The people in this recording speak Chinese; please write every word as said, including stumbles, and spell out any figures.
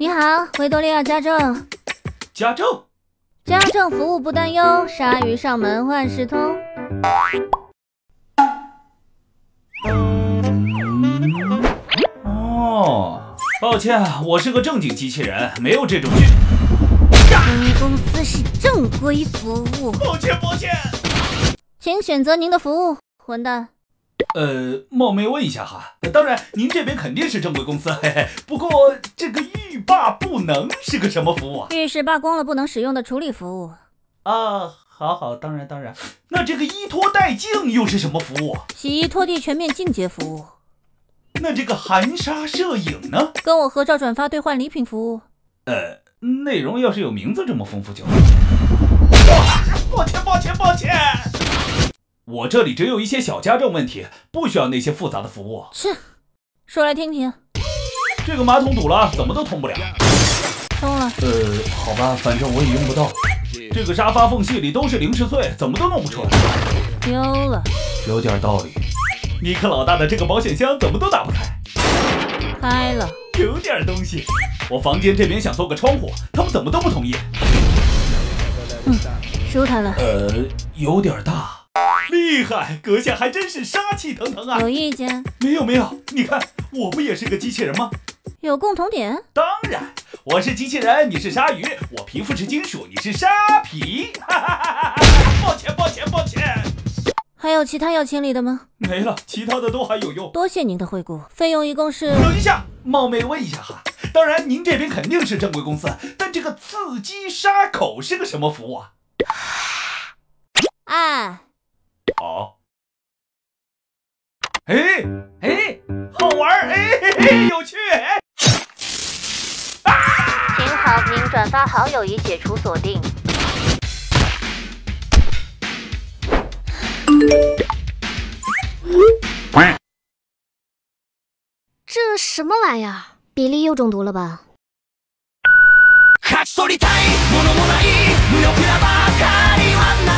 你好，维多利亚家政。 家政， 家政服务不担忧，鲨鱼上门万事通。 哦，抱歉，我是个正经机器人，没有这种剧。 本公司是正规服务。 抱歉，抱歉。 请选择您的服务，混蛋。 呃，冒昧问一下哈，当然您这边肯定是正规公司，嘿嘿。不过这个欲罢不能是个什么服务啊？ 浴室罢工了不能使用的处理服务。 啊，好好，当然当然。那这个依托带镜又是什么服务？ 洗衣拖地全面进阶服务。 那这个含沙摄影呢？ 跟我合照转发兑换礼品服务。 呃，内容要是有名字这么丰富就好。抱歉抱歉抱歉。我这里只有一些小家政问题，不需要那些复杂的服务。 切，说来听听。 这个马桶堵了，怎么都通不了。 通了。 呃，好吧，反正我也用不到。这个沙发缝隙里都是零食碎，怎么都弄不出来。 丢了。 有点道理。尼克老大的这个保险箱怎么都打不开。 开了。 有点东西。我房间这边想做个窗户，他们怎么都不同意。 嗯，舒坦了。 呃，有点大。厉害，阁下还真是杀气腾腾啊！ 有意见？ 没有没有，你看我不也是个机器人吗？ 有共同点？ 当然，我是机器人，你是鲨鱼，我皮肤是金属，你是沙皮。哈哈哈哈！抱歉抱歉抱歉。 还有其他要清理的吗？ 没了，其他的都还有用。 多谢您的惠顾，费用一共是…… 等一下，冒昧问一下哈，当然您这边肯定是正规公司，但这个刺激沙口是个什么服务啊？ 哎。 哦，哎哎，好玩哎嘿嘿，有趣哎！ 啊！请好评转发好友已解除锁定。 这什么玩意儿？比利又中毒了吧？勝ち取りたいものもない無力なばかりはない